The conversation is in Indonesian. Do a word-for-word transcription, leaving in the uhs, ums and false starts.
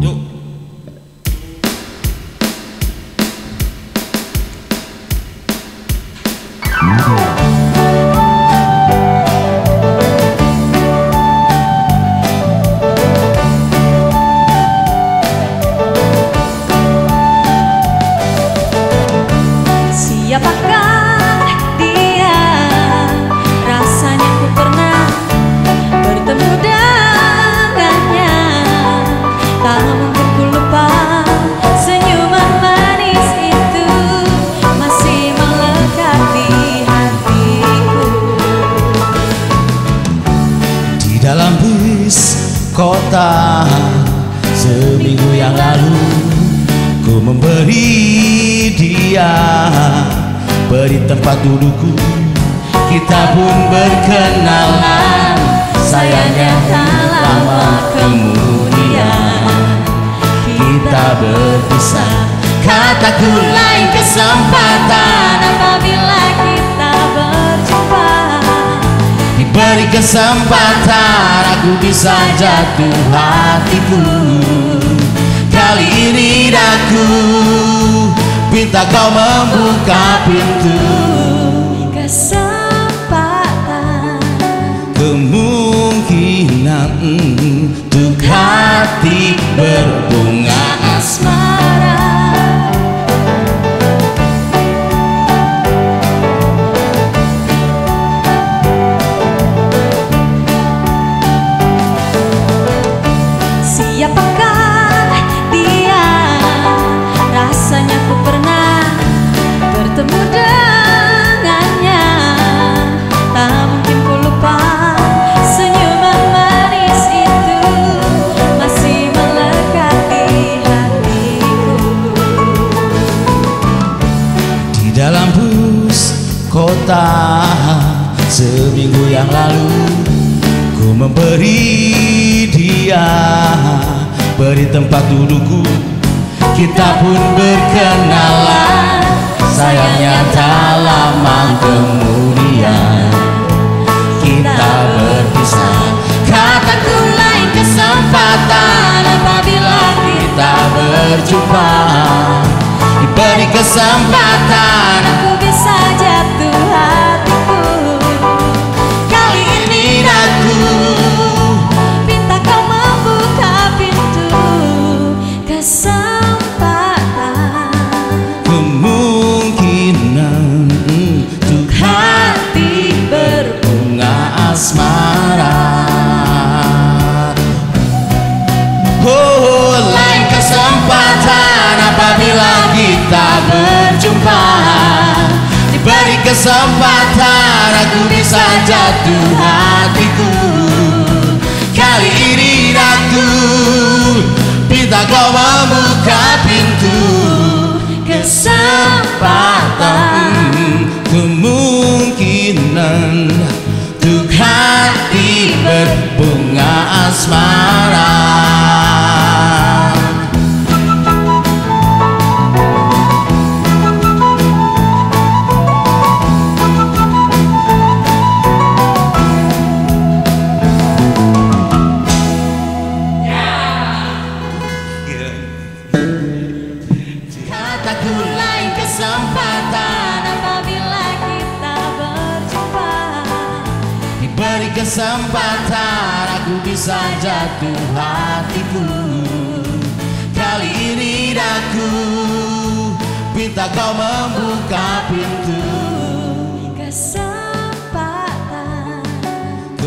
Yuk. Siapakah dia? Rasanya ku pernah bertemu dengannya. Tak mungkin ku lupa senyuman manis itu, masih melekat di hatiku. Di dalam bus kota seminggu yang lalu, ku memberi dia beri tempat dudukku. Kita pun berkenalan, sayangnya tak lama kemudian kita berpisah. Kataku lain kesempatan Apabila kita berjumpa, diberi kesempatan aku bisa jatuh hatiku. Kali ini daku minta kau membuka pintu. kesempatan, Kemungkinan untuk hati berbunga asmara. Siapakah dia? Rasanya ku pernah bertemu dengannya. Tak mungkin ku lupa senyuman manis itu, masih melekat di hatiku. di dalam bus kota seminggu yang lalu, ku memberi dia beri tempat dudukku. Kita pun berkenalan, sayangnya tak lama kemudian kita berpisah. Kataku lain kesempatan apabila kita berjumpa, diberi kesempatan Aku bisa jatuh hatiku. kali ini aku Minta kau membuka pintu. Kesempatan, kemungkinan untuk hati berbunga asmara. Oh, lain kesempatan apabila kita berjumpa, diberi kesempatan aku bisa jatuh hatiku. Kali ini aku minta kau membuka pintu. Kesempatan, kemungkinan untuk hati berbunga asmara. Kataku lain kesempatan apabila kita berjumpa, diberi kesempatan aku bisa jatuh hatiku. Kali ini daku minta kau membuka pintu.